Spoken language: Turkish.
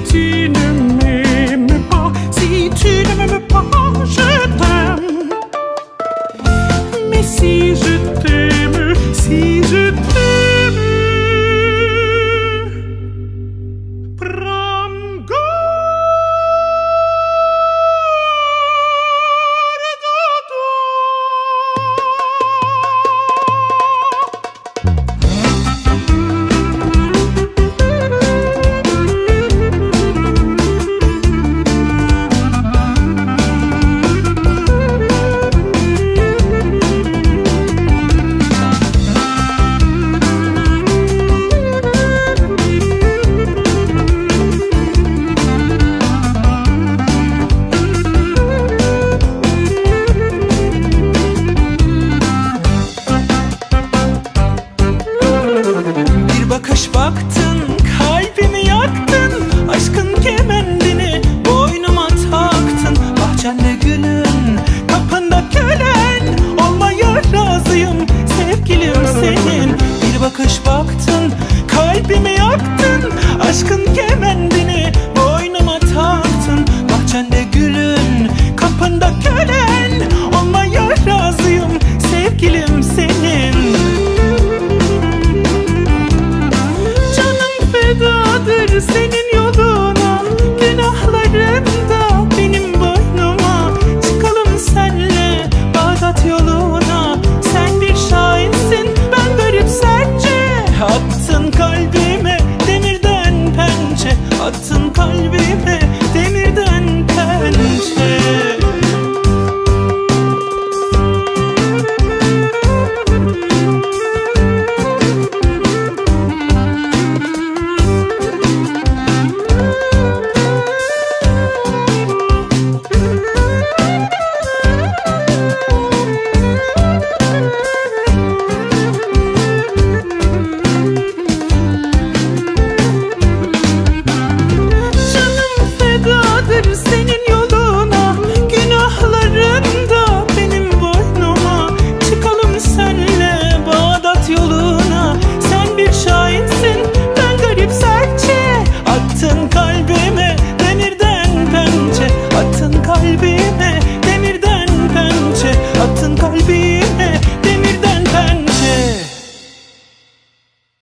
tu ne m'aimes pas, si tu ne m'aimes pas, je t'aime. Mais si je t'aime, si je t'aime, prends garde à toi. Bir bakış baktın, kalbimi yaktın, aşkın kemendini boynuma taktın. Bahçende gülün, kapında kölen, olmaya razıyım sevgilim senin. Bir bakış baktın, kalbimi yaktın, aşkın kemendini boynuma taktın. Bahçende gülün, kapında kölen, olmaya razıyım sevgilim senin. Fedadır senin yoluna, günahların da benim boynuma. Çıkalım senle Bağdat yoluna. Sen bir şahinsin, ben garip serçe. Attın kalbime demirden pençe, attın kalbime demirden pençe. Senin yoluna, günahların da benim boynuma. Çıkalım senle Bağdat yoluna. Sen bir şahinsin, ben garip serçe. Attın kalbime